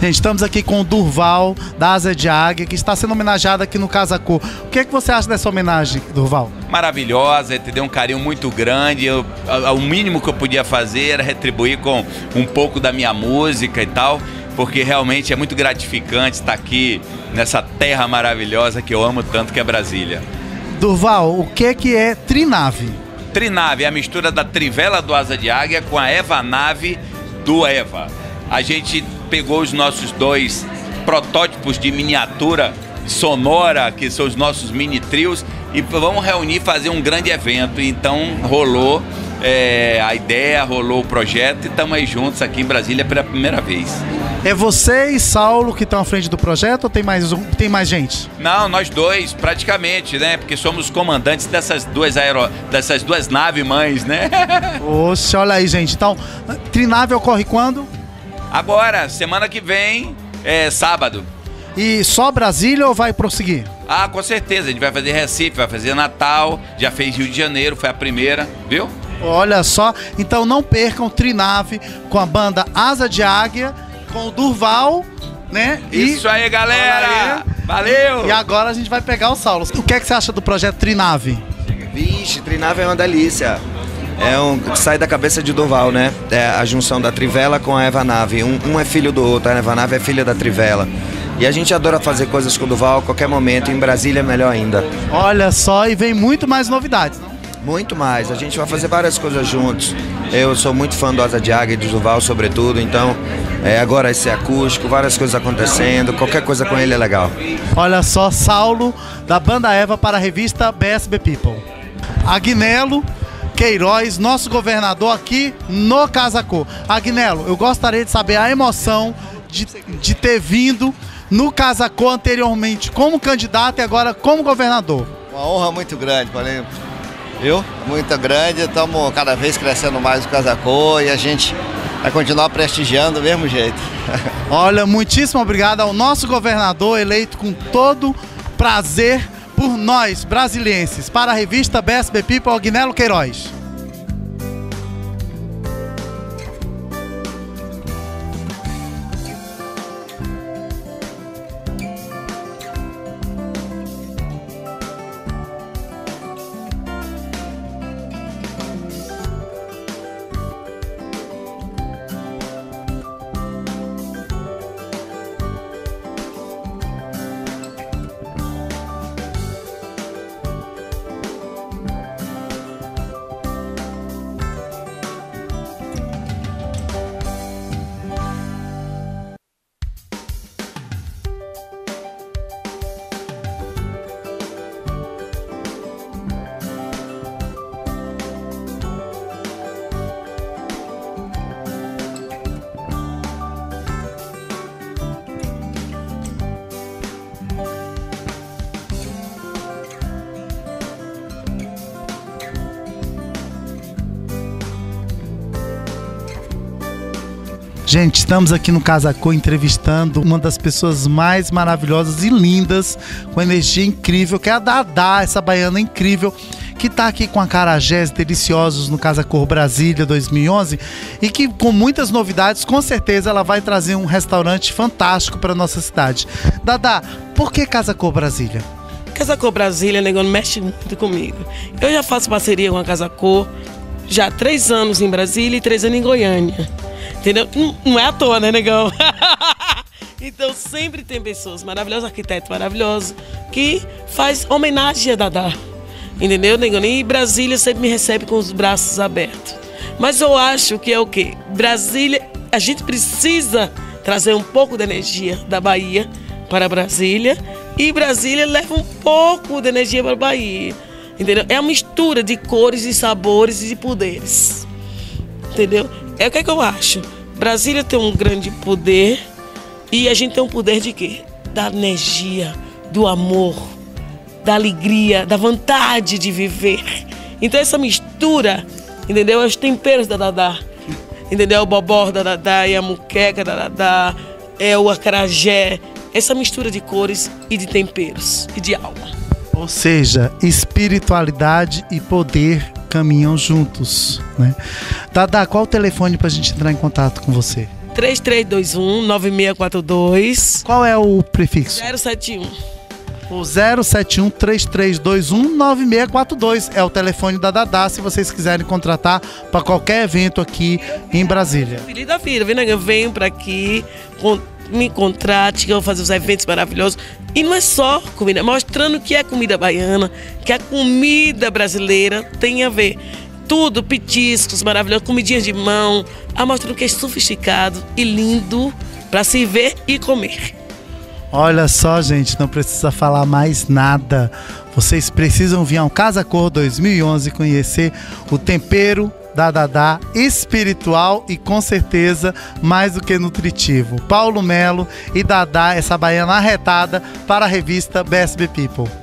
Gente, estamos aqui com o Durval, da Asa de Águia, que está sendo homenageado aqui no Casa Cor. O que é que você acha dessa homenagem, Durval? Maravilhosa, entendeu? Um carinho muito grande. O mínimo que eu podia fazer era retribuir com um pouco da minha música e tal, porque realmente é muito gratificante estar aqui nessa terra maravilhosa que eu amo tanto, que é Brasília. Durval, o que é Trinave? Trinave é a mistura da trivela do Asa de Águia com a Eva Nave do Eva. A gente pegou os nossos dois protótipos de miniatura sonora, que são os nossos mini trios, e vamos reunir, fazer um grande evento. Então rolou a ideia, rolou o projeto e estamos aí juntos aqui em Brasília pela primeira vez. É você e Saulo que estão à frente do projeto ou tem mais gente? Não, nós dois, praticamente, né? Porque somos comandantes dessas duas naves mães, né? Oxe, olha aí, gente. Então, Trinave ocorre quando? Agora, semana que vem, sábado. E só Brasília ou vai prosseguir? Ah, com certeza. A gente vai fazer Recife, vai fazer Natal, já fez Rio de Janeiro, foi a primeira, viu? Olha só. Então não percam Trinave com a banda Asa de Águia, com o Durval, né? Isso aí, galera! Valeu! E agora a gente vai pegar o Saulo. O que é que você acha do projeto Trinave? Vixe, Trinave é uma delícia. Sai da cabeça de Durval, né? É a junção da Trivela com a Eva Nave. Um é filho do outro, a Eva Nave é filha da Trivela. E a gente adora fazer coisas com o Durval a qualquer momento. Em Brasília é melhor ainda. Olha só, e vem muito mais novidades, não? Muito mais. A gente vai fazer várias coisas juntos. Eu sou muito fã do Asa de Águia e do Durval, sobretudo. Então, agora esse acústico, várias coisas acontecendo. Qualquer coisa com ele é legal. Olha só, Saulo, da banda Eva para a revista BSB People. Agnello Queiroz, nosso governador aqui no Casa Cor. Agnello, eu gostaria de saber a emoção de ter vindo no Casa Cor anteriormente como candidato e agora como governador. Uma honra muito grande, Paulinho. Viu? Muito grande, estamos cada vez crescendo mais o Casa Cor e a gente vai continuar prestigiando do mesmo jeito. Olha, muitíssimo obrigado ao nosso governador eleito com todo prazer por nós, brasilienses. Para a revista BSB People, Agnello Queiroz. Gente, estamos aqui no Casa Cor entrevistando uma das pessoas mais maravilhosas e lindas, com energia incrível, que é a Dadá, essa baiana incrível, que está aqui com acarajés deliciosos no Casa Cor Brasília 2011 e que com muitas novidades, com certeza ela vai trazer um restaurante fantástico para nossa cidade. Dadá, por que Casa Cor Brasília? Casa Cor Brasília, negócio, mexe muito comigo. Eu já faço parceria com a Casa Cor, já há 3 anos em Brasília e 3 anos em Goiânia. Entendeu? Não é à toa, né, negão? Então sempre tem pessoas maravilhosas, arquitetos maravilhosos, que faz homenagem a Dadá. Entendeu, negão? E Brasília sempre me recebe com os braços abertos. Mas eu acho que é o quê? Brasília, a gente precisa trazer um pouco da energia da Bahia para Brasília e Brasília leva um pouco de energia para a Bahia. Entendeu? É uma mistura de cores e sabores e de poderes. Entendeu? É o que eu acho. Brasília tem um grande poder e a gente tem um poder de quê? Da energia, do amor, da alegria, da vontade de viver. Então essa mistura, entendeu? Os temperos da Dadá, entendeu? O bobó da Dadá e a muqueca da Dadá, o acarajé, essa mistura de cores e de temperos e de alma. Ou seja, espiritualidade e poder caminham juntos, né? Dadá, qual o telefone para a gente entrar em contato com você? 3321-9642. Qual é o prefixo? 071. O 071-3321-9642 é o telefone da Dadá, se vocês quiserem contratar para qualquer evento aqui em Brasília. Feliz da vida, viu, né? Venham para aqui, me contrate, que eu vou fazer os eventos maravilhosos. E não é só comida, mostrando que é comida baiana, que a comida brasileira tem a ver. Tudo, petiscos maravilhosos, comidinhas de mão, mostrando que é sofisticado e lindo para se ver e comer. Olha só, gente, não precisa falar mais nada. Vocês precisam vir ao Casa Cor 2011 conhecer o tempero da Dadá, espiritual e com certeza mais do que nutritivo. Paulo Melo e Dadá, essa baiana arretada, para a revista BSB People.